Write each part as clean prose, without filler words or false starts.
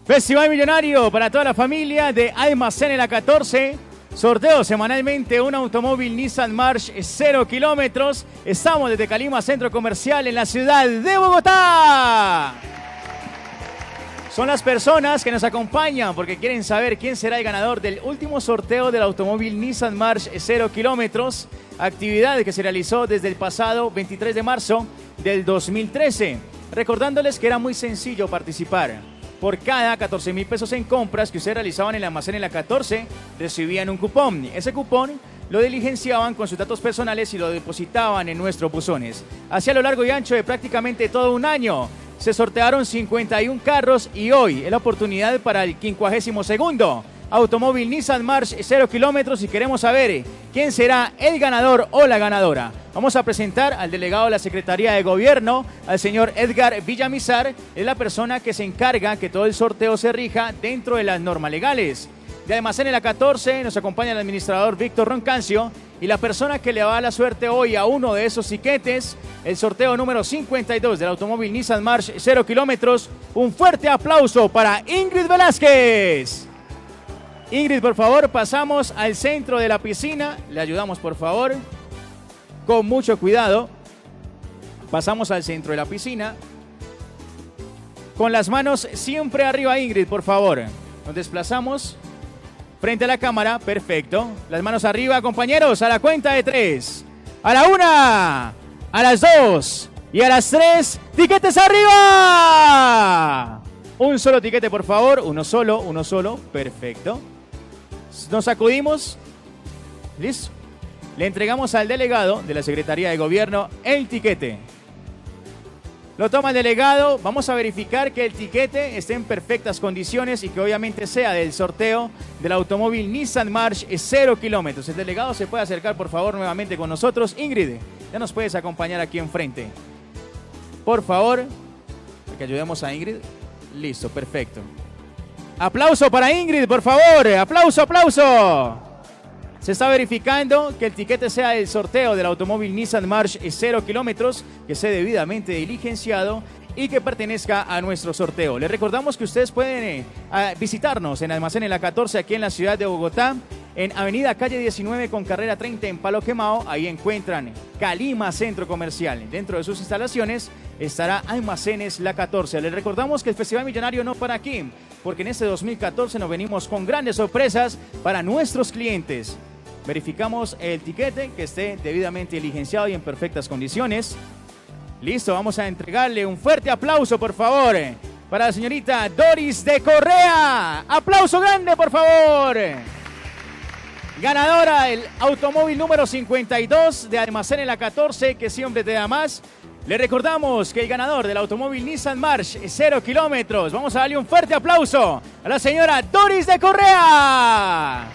Festival Millonario para toda la familia de Almacén La 14. Sorteo semanalmente un automóvil Nissan March 0 kilómetros. Estamos desde Calima Centro Comercial en la ciudad de Bogotá. Son las personas que nos acompañan porque quieren saber quién será el ganador del último sorteo del automóvil Nissan March 0 kilómetros. Actividad que se realizó desde el pasado 23 de marzo del 2013. Recordándoles que era muy sencillo participar. Por cada 14.000 pesos en compras que ustedes realizaban en el almacén en La 14, recibían un cupón. Ese cupón lo diligenciaban con sus datos personales y lo depositaban en nuestros buzones. Así a lo largo y ancho de prácticamente todo un año, se sortearon 51 carros y hoy es la oportunidad para el 52º automóvil Nissan March 0 kilómetros y queremos saber quién será el ganador o la ganadora. Vamos a presentar al delegado de la Secretaría de Gobierno, al señor Edgar Villamizar. Es la persona que se encarga que todo el sorteo se rija dentro de las normas legales. De Almacén La 14 nos acompaña el administrador Víctor Roncancio y la persona que le va a la suerte hoy a uno de esos tiquetes, el sorteo número 52 del automóvil Nissan March 0 kilómetros. Un fuerte aplauso para Ingrid Velázquez. Ingrid, por favor, pasamos al centro de la piscina. Le ayudamos, por favor, con mucho cuidado. Pasamos al centro de la piscina. Con las manos siempre arriba, Ingrid, por favor. Nos desplazamos frente a la cámara. Perfecto. Las manos arriba, compañeros, a la cuenta de 3. A la 1, a las 2 y a las 3. ¡Tiquetes arriba! Un solo tiquete, por favor. Uno solo. Perfecto. Nos sacudimos. Listo. Le entregamos al delegado de la Secretaría de Gobierno el tiquete. Lo toma el delegado. Vamos a verificar que el tiquete esté en perfectas condiciones y que obviamente sea del sorteo del automóvil Nissan March 0 kilómetros. El delegado se puede acercar, por favor, nuevamente con nosotros. Ingrid, ya nos puedes acompañar aquí enfrente. Por favor, para que ayudemos a Ingrid. Listo, perfecto. Aplauso para Ingrid, por favor. Aplauso. Se está verificando que el tiquete sea el sorteo del automóvil Nissan March 0 kilómetros, que sea debidamente diligenciado y que pertenezca a nuestro sorteo. Les recordamos que ustedes pueden visitarnos en Almacén La 14 aquí en la ciudad de Bogotá, en Avenida Calle 19 con Carrera 30 en Palo Quemado. Ahí encuentran Calima Centro Comercial. Dentro de sus instalaciones estará Almacenes La 14. Les recordamos que el Festival Millonario no para aquí, porque en este 2014 nos venimos con grandes sorpresas para nuestros clientes. Verificamos el tiquete que esté debidamente diligenciado y en perfectas condiciones. Listo, vamos a entregarle un fuerte aplauso, por favor, para la señorita Doris de Correa. Aplauso grande, por favor. Ganadora del automóvil número 52 de Almacén La 14, que siempre te da más. Le recordamos que el ganador del automóvil Nissan March 0 kilómetros. Vamos a darle un fuerte aplauso a la señora Doris de Correa.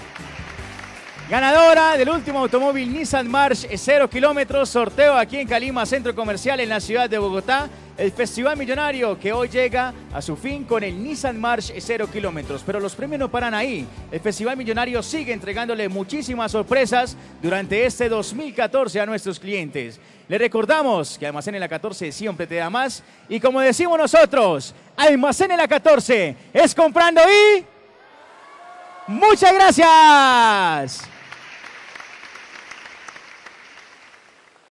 Ganadora del último automóvil Nissan March 0 kilómetros, sorteo aquí en Calima Centro Comercial en la ciudad de Bogotá. El Festival Millonario que hoy llega a su fin con el Nissan March 0 kilómetros. Pero los premios no paran ahí. El Festival Millonario sigue entregándole muchísimas sorpresas durante este 2014 a nuestros clientes. Le recordamos que Almacén La 14 siempre te da más. Y como decimos nosotros, Almacén La 14 es comprando y... ¡Muchas gracias!